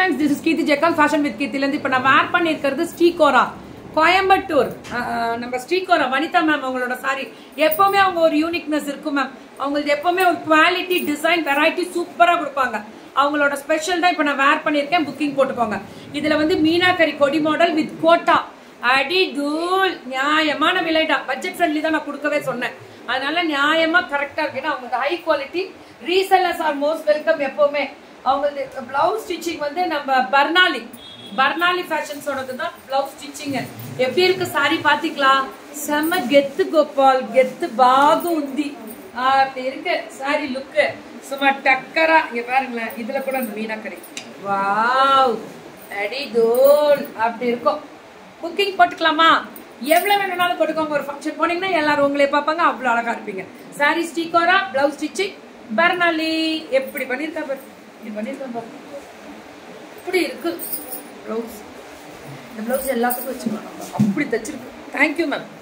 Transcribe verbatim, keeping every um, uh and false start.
friends, this is Kirti Jackal Fashion with Kirti. இப்போ நான் வேர் பண்ணியிருக்கிறது ஸ்ரீகோரா கோயம்புத்தூர். நம்ம ஸ்ரீகோரா வனிதா மேம் அவங்களோட சாரி எப்பவுமே அவங்க ஒரு யூனிக்னஸ் இருக்கும் மேம். அவங்களுக்கு எப்பவுமே ஒரு குவாலிட்டி டிசைன் வெரைட்டி சூப்பரா கொடுப்பாங்க. அவங்களோட ஸ்பெஷல் தான் இப்போ நான் வேர் பண்ணியிருக்கேன். புக்கிங் போட்டுக்கோங்க. இதுல வந்து மீனாக்கரி கொடி மாடல் வித் கோட்டா அடி தூள் நியாயமான விலைடா. பட்ஜெட் ஃப்ரெண்ட்லி தான் நான் கொடுக்கவே சொன்னேன். அதனால நியாயமா கரெக்டா இருக்குன்னா அவங்க high quality resellers are most welcome. எப்பவுமே அவங்களுக்கு பிளவுஸ் ஸ்டிச்சிங் வந்து நம்ம பர்னாலி பர்னாலி ஃபேஷன்ஸோடது தான் பிளவுஸ் ஸ்டிச்சிங். எப்படி இருக்கு சாரி பாத்தீங்களா? செம்ம கெத்து கோபால், கெத்து பாகு உந்தி அப்படி இருக்கு சாரி லுக்கு. சும்மா டக்கரா இங்க பாருங்களேன். இதுல கூட அந்த மீனாக்கரி வாவ் அடி தோல் அப்படி இருக்கும். புக்கிங் போட்டுக்கலாமா? எவ்வளவு வேணும்னாலும் போட்டுக்கோங்க. ஒரு ஃபங்க்ஷன் போனீங்கன்னா எல்லாரும் உங்களே பார்ப்பாங்க. அவ்வளவு அழகா இருப்பீங்க. சாரி ஸ்ரீகோரா பிளவுஸ் ஸ்டிச்சிங் பர்னாலி எப்படி பண்ணிருக்கா பாரு. இப்படி பண்ணிருக்கேன் பாரு. இப்படி இருக்கு பிளவுஸ். இந்த பிளவுஸ் எல்லாத்துக்கும் வச்சுக்கலாம். அப்படி தச்சிருக்கு. Thank you ma'am.